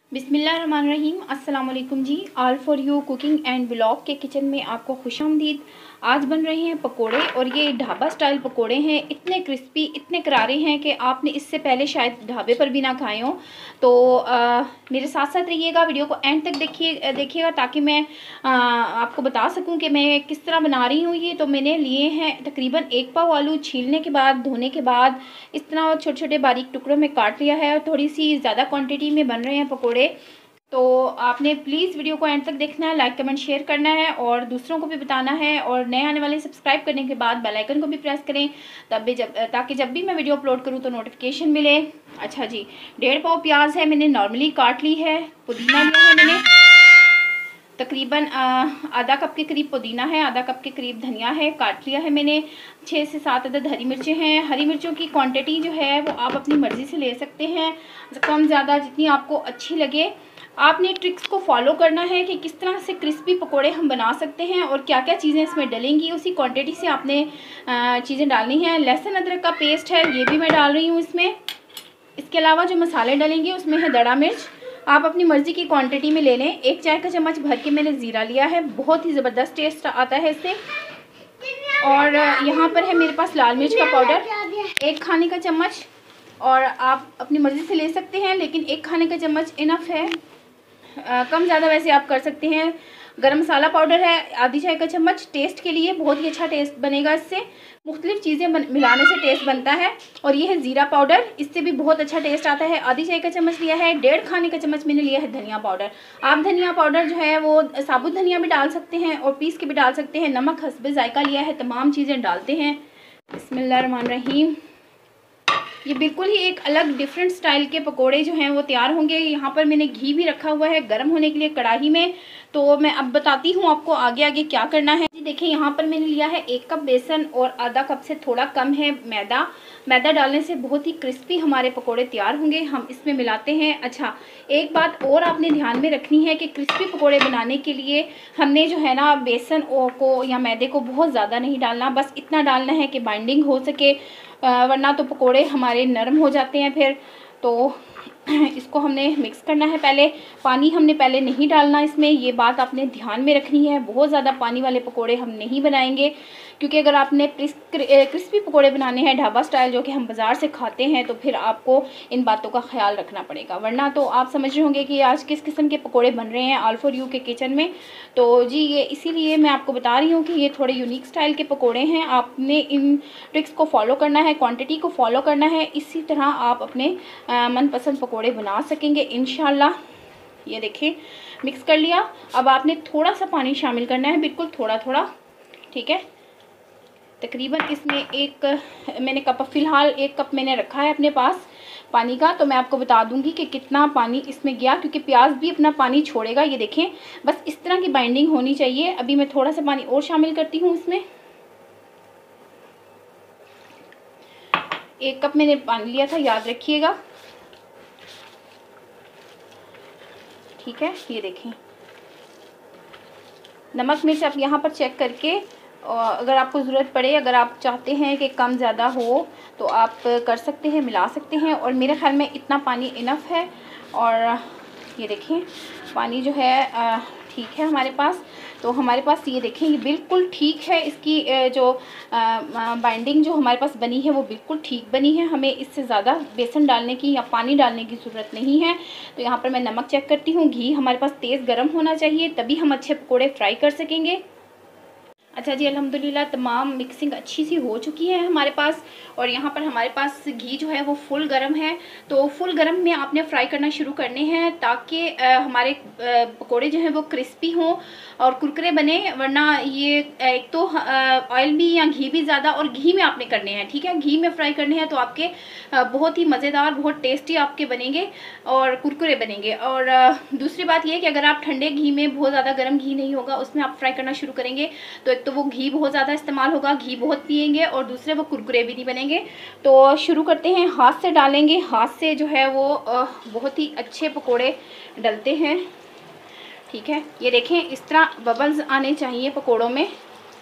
बिस्मिल्लाहिर्रहमानिर्रहीम। अस्सलाम वालेकुम जी। All for you cooking and blog के किचन में आपको खुशामदीद। आज बन रहे हैं पकोड़े और ये ढाबा स्टाइल पकोड़े हैं। इतने क्रिस्पी, इतने करारे हैं कि आपने इससे पहले शायद ढाबे पर भी ना खाए हों। तो मेरे साथ साथ रहिएगा, वीडियो को एंड तक देखिएगा ताकि मैं आपको बता सकूं कि मैं किस तरह बना रही हूँ। ये तो मैंने लिए हैं तकरीबन 1 पाव आलू। छीलने के बाद, धोने के बाद इस तरह छोटे छोटे बारीक टुकड़ों में काट लिया है और थोड़ी सी ज़्यादा क्वांटिटी में बन रहे हैं पकोड़े। तो आपने प्लीज़ वीडियो को एंड तक देखना है, लाइक कमेंट शेयर करना है और दूसरों को भी बताना है। और नए आने वाले सब्सक्राइब करने के बाद बेल आइकन को भी प्रेस करें ताकि जब भी मैं वीडियो अपलोड करूं तो नोटिफिकेशन मिले। अच्छा जी, 1.5 पाव प्याज है, मैंने नॉर्मली काट ली है। पुदीना लिया है मैंने तकरीबन आधा कप के करीब पुदीना है, आधा कप के करीब धनिया है, काट लिया है मैंने। 6 से 7 अदद हरी मिर्चें हैं। हरी मिर्चों की क्वांटिटी जो है वो आप अपनी मर्ज़ी से ले सकते हैं, कम ज़्यादा जितनी आपको अच्छी लगे। आपने ट्रिक्स को फॉलो करना है कि किस तरह से क्रिस्पी पकोड़े हम बना सकते हैं और क्या क्या चीज़ें इसमें डलेंगी, उसी क्वांटिटी से आपने चीज़ें डालनी हैं। लहसुन अदरक का पेस्ट है, ये भी मैं डाल रही हूँ इसमें। इसके अलावा जो मसाले डलेंगे उसमें है दड़ा मिर्च, आप अपनी मर्ज़ी की क्वांटिटी में ले लें। 1 चाय का चम्मच भर के मैंने ज़ीरा लिया है, बहुत ही ज़बरदस्त टेस्ट आता है इससे। और यहाँ पर है मेरे पास लाल मिर्च का पाउडर 1 खाने का चम्मच, और आप अपनी मर्ज़ी से ले सकते हैं लेकिन 1 खाने का चम्मच इनफ है। कम ज़्यादा वैसे आप कर सकते हैं। गरम मसाला पाउडर है आधी चाय का चम्मच, टेस्ट के लिए बहुत ही अच्छा टेस्ट बनेगा इससे। मुख्तलिफ चीज़ें मिलाने से टेस्ट बनता है। और ये है ज़ीरा पाउडर, इससे भी बहुत अच्छा टेस्ट आता है। आधी चाय का चम्मच लिया है। 1.5 खाने का चम्मच मैंने लिया है धनिया पाउडर। आप धनिया पाउडर जो है वो साबुत धनिया भी डाल सकते हैं और पीस के भी डाल सकते हैं। नमक हस्बे जायका लिया है, तमाम चीज़ें डालते हैं। बिस्मिल्लाहिर्रहमानिर्रहीम। ये बिल्कुल ही एक अलग डिफरेंट स्टाइल के पकोड़े जो हैं वो तैयार होंगे। यहाँ पर मैंने घी भी रखा हुआ है गर्म होने के लिए कढ़ाई में। तो मैं अब बताती हूँ आपको आगे आगे क्या करना है। जी देखिए, यहाँ पर मैंने लिया है 1 कप बेसन और आधा कप से थोड़ा कम है मैदा। मैदा डालने से बहुत ही क्रिस्पी हमारे पकोड़े तैयार होंगे। हम इसमें मिलाते हैं। अच्छा, एक बात और आपने ध्यान में रखनी है कि क्रिस्पी पकोड़े बनाने के लिए हमने जो है ना बेसन को या मैदे को बहुत ज़्यादा नहीं डालना, बस इतना डालना है कि बाइंडिंग हो सके, वरना तो पकोड़े हमारे नरम हो जाते हैं फिर। तो इसको हमने मिक्स करना है पहले। पानी हमने पहले नहीं डालना इसमें, ये बात आपने ध्यान में रखनी है। बहुत ज़्यादा पानी वाले पकोड़े हम नहीं बनाएंगे, क्योंकि अगर आपने क्रिस्पी पकोड़े बनाने हैं ढाबा स्टाइल जो कि हम बाज़ार से खाते हैं तो फिर आपको इन बातों का ख्याल रखना पड़ेगा, वरना तो आप समझ रहे होंगे कि आज किस किस्म के पकोड़े बन रहे हैं ऑल फॉर यू के किचन में। तो जी ये इसीलिए मैं आपको बता रही हूँ कि ये थोड़े यूनिक स्टाइल के पकोड़े हैं। आपने इन ट्रिक्स को फॉलो करना है, क्वांटिटी को फॉलो करना है, इसी तरह आप अपने मनपसंद पकोड़े बना सकेंगे इंशाल्लाह। ये देखें, मिक्स कर लिया। अब आपने थोड़ा सा पानी शामिल करना है, बिल्कुल थोड़ा थोड़ा, ठीक है। तकरीबन इसमें मैंने कप, फ़िलहाल 1 कप मैंने रखा है अपने पास पानी का। तो मैं आपको बता दूंगी कि कितना पानी इसमें गया, क्योंकि प्याज भी अपना पानी छोड़ेगा। ये देखें, बस इस तरह की बाइंडिंग होनी चाहिए। अभी मैं थोड़ा सा पानी और शामिल करती हूँ इसमें। 1 कप मैंने पानी लिया था, याद रखिएगा, ठीक है। ये देखें, नमक मिर्च आप यहाँ पर चेक करके, अगर आपको ज़रूरत पड़े, अगर आप चाहते हैं कि कम ज़्यादा हो तो आप कर सकते हैं, मिला सकते हैं। और मेरे ख्याल में इतना पानी इनफ है। और ये देखें, पानी जो है ठीक है हमारे पास। तो हमारे पास ये देखें, ये बिल्कुल ठीक है। इसकी जो बाइंडिंग जो हमारे पास बनी है वो बिल्कुल ठीक बनी है। हमें इससे ज़्यादा बेसन डालने की या पानी डालने की ज़रूरत नहीं है। तो यहाँ पर मैं नमक चेक करती हूँ। घी हमारे पास तेज़ गर्म होना चाहिए, तभी हम अच्छे पकोड़े फ्राई कर सकेंगे। अच्छा जी, अल्हम्दुलिल्लाह तमाम मिक्सिंग अच्छी सी हो चुकी है हमारे पास। और यहाँ पर हमारे पास घी जो है वो फुल गरम है। तो फुल गरम में आपने फ्राई करना शुरू करने हैं ताकि हमारे पकोड़े जो हैं वो क्रिस्पी हों और कुरकुरे बने। वरना ये एक तो ऑयल भी या घी भी ज़्यादा, और घी में आपने करने हैं, ठीक है, घी में फ्राई करने हैं तो आपके बहुत ही मज़ेदार, बहुत टेस्टी आपके बनेंगे और कुरकुरे बनेंगे। और दूसरी बात यह है कि अगर आप ठंडे घी में, बहुत ज़्यादा गर्म घी नहीं होगा, उसमें आप फ्राई करना शुरू करेंगे तो एक तो वो घी बहुत ज़्यादा इस्तेमाल होगा, घी बहुत पिएंगे, और दूसरे वो कुरकुरे भी नहीं बनेंगे। तो शुरू करते हैं, हाथ से डालेंगे। हाथ से जो है वो बहुत ही अच्छे पकोड़े डलते हैं, ठीक है। ये देखें, इस तरह बबल्स आने चाहिए पकोड़ों में।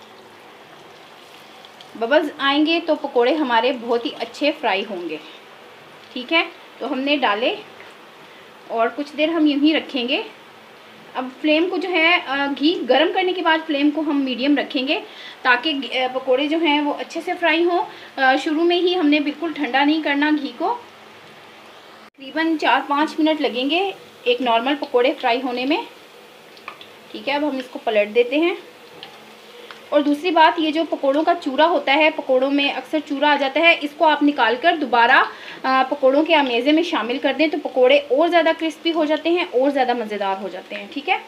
बबल्स आएंगे तो पकोड़े हमारे बहुत ही अच्छे फ्राई होंगे, ठीक है। तो हमने डाले और कुछ देर हम यूँ ही रखेंगे। अब फ्लेम को जो है घी गरम करने के बाद फ्लेम को हम मीडियम रखेंगे ताकि पकोड़े जो हैं वो अच्छे से फ्राई हों। शुरू में ही हमने बिल्कुल ठंडा नहीं करना घी को। तकरीबन 4-5 मिनट लगेंगे एक नॉर्मल पकोड़े फ्राई होने में। ठीक है, अब हम इसको पलट देते हैं। और दूसरी बात, ये जो पकोड़ों का चूरा होता है, पकोड़ों में अक्सर चूरा आ जाता है, इसको आप निकाल कर दोबारा पकोड़ों के अमेज़े में शामिल कर दें तो पकोड़े और ज़्यादा क्रिस्पी हो जाते हैं और ज़्यादा मज़ेदार हो जाते हैं। ठीक है,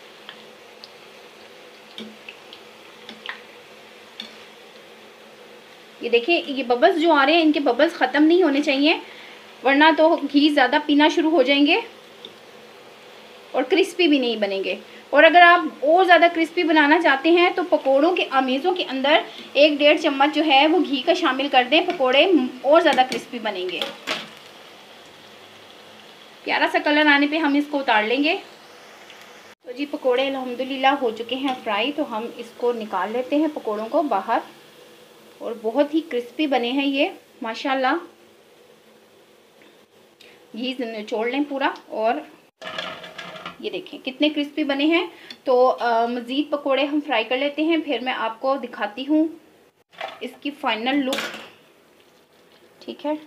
ये देखिए, ये बबल्स जो आ रहे हैं, इनके बबल्स ख़त्म नहीं होने चाहिए वरना तो घी ज़्यादा पीना शुरू हो जाएंगे और क्रिस्पी भी नहीं बनेंगे। और अगर आप और ज़्यादा क्रिस्पी बनाना चाहते हैं तो पकोड़ों के अमेज़ों के अंदर 1-1.5 चम्मच जो है वो घी का शामिल कर दें, पकोड़े और ज़्यादा क्रिस्पी बनेंगे। प्यारा सा कलर आने पे हम इसको उतार लेंगे। तो जी पकोड़े अल्हम्दुलिल्लाह हो चुके हैं फ्राई, तो हम इसको निकाल लेते हैं पकोड़ों को बाहर। और बहुत ही क्रिस्पी बने हैं ये माशाल्लाह। घी निचोड़ लें पूरा और ये देखें कितने क्रिस्पी बने हैं। तो मज़ीद पकोड़े हम फ्राई कर लेते हैं, फिर मैं आपको दिखाती हूँ इसकी फाइनल लुक। ठीक है,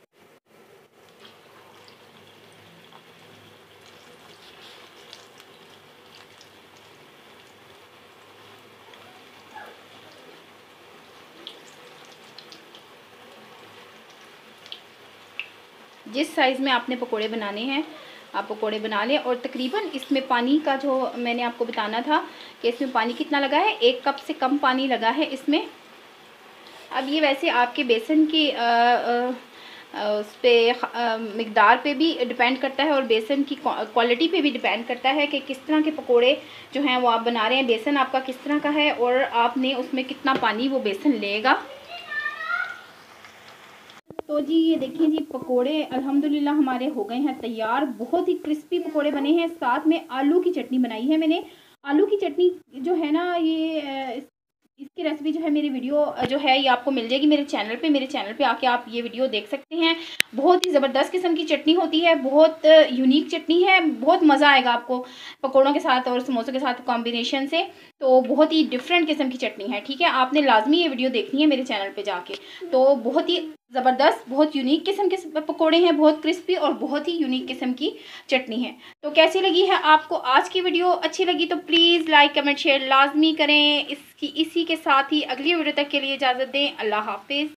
जिस साइज़ में आपने पकोड़े बनाने हैं आप पकोड़े बना लें। और तकरीबन इसमें पानी का जो मैंने आपको बताना था कि इसमें पानी कितना लगा है, 1 कप से कम पानी लगा है इसमें। अब ये वैसे आपके बेसन की उस पर मिक़दार पे भी डिपेंड करता है और बेसन की क्वालिटी पे भी डिपेंड करता है कि किस तरह के पकोड़े जो हैं वो आप बना रहे हैं, बेसन आपका किस तरह का है और आपने उसमें कितना पानी वो बेसन लेगा। तो जी ये देखिए जी पकोड़े अल्हम्दुलिल्लाह हमारे हो गए हैं तैयार। बहुत ही क्रिस्पी पकोड़े बने हैं। साथ में आलू की चटनी बनाई है मैंने। आलू की चटनी जो है ना, ये इसकी रेसिपी जो है मेरी वीडियो जो है ये आपको मिल जाएगी मेरे चैनल पे। मेरे चैनल पे आके आप ये वीडियो देख सकते हैं। बहुत ही ज़बरदस्त किस्म की चटनी होती है, बहुत यूनिक चटनी है, बहुत मज़ा आएगा आपको पकोड़ों के साथ और समोसों के साथ कॉम्बिनेशन से। तो बहुत ही डिफरेंट किस्म की चटनी है। ठीक है, आपने लाजमी ये वीडियो देखनी है मेरे चैनल पे जाके। तो बहुत ही ज़बरदस्त, बहुत यूनिक किस्म के पकोड़े हैं, बहुत क्रिस्पी और बहुत ही यूनिक किस्म की चटनी है। तो कैसी लगी है आपको आज की वीडियो? अच्छी लगी तो प्लीज़ लाइक कमेंट शेयर लाजमी करें। इसी के साथ ही अगली वीडियो तक के लिए इजाज़त दें। अल्लाह हाफिज़।